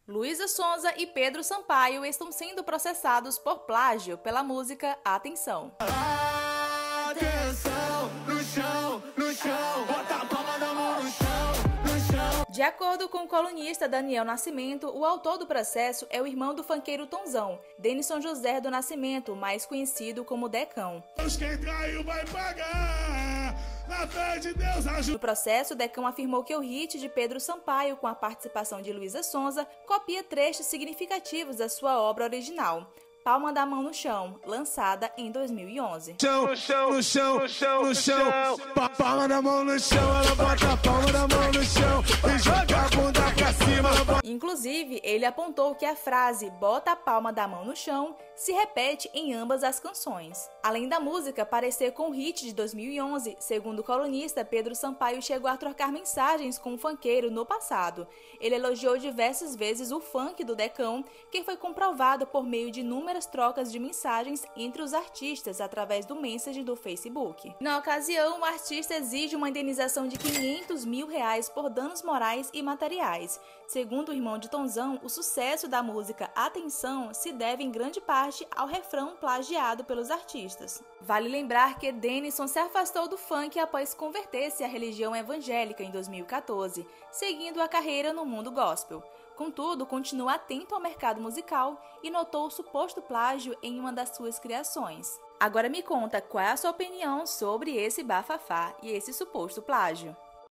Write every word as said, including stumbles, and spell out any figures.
Luísa Sonza e Pedro Sampaio estão sendo processados por plágio pela música Atenção. Atenção, no chão, no chão, bota a palma da mão no chão, no chão. De acordo com o colunista Daniel Nascimento, o autor do processo é o irmão do funkeiro Tonzão, Denison José do Nascimento, mais conhecido como Decão. Quem traiu vai pagar, na fé de Deus ajuda. No processo, Decão afirmou que o hit de Pedro Sampaio, com a participação de Luísa Sonza, copia trechos significativos da sua obra original, Palma da Mão no Chão, lançada em dois mil e onze. No chão, no chão, no chão, no chão, palma da mão no chão, ela bota a palma da mão no chão e joga a bunda pra cima. Inclusive, ele apontou que a frase "bota a palma da mão no chão" se repete em ambas as canções. Além da música parecer com o hit de dois mil e onze, segundo o colunista, Pedro Sampaio chegou a trocar mensagens com o funkeiro no passado. Ele elogiou diversas vezes o funk do Decão, que foi comprovado por meio de inúmeras trocas de mensagens entre os artistas através do Messenger do Facebook. Na ocasião, o artista exige uma indenização de quinhentos mil reais por danos morais e materiais. Segundo o irmão de Tonzão, o sucesso da música Atenção se deve em grande parte ao refrão plagiado pelos artistas. Vale lembrar que Denison se afastou do funk após converter-se à religião evangélica em dois mil e quatorze, seguindo a carreira no mundo gospel. Contudo, continua atento ao mercado musical e notou o suposto plágio em uma das suas criações. Agora me conta qual é a sua opinião sobre esse bafafá e esse suposto plágio.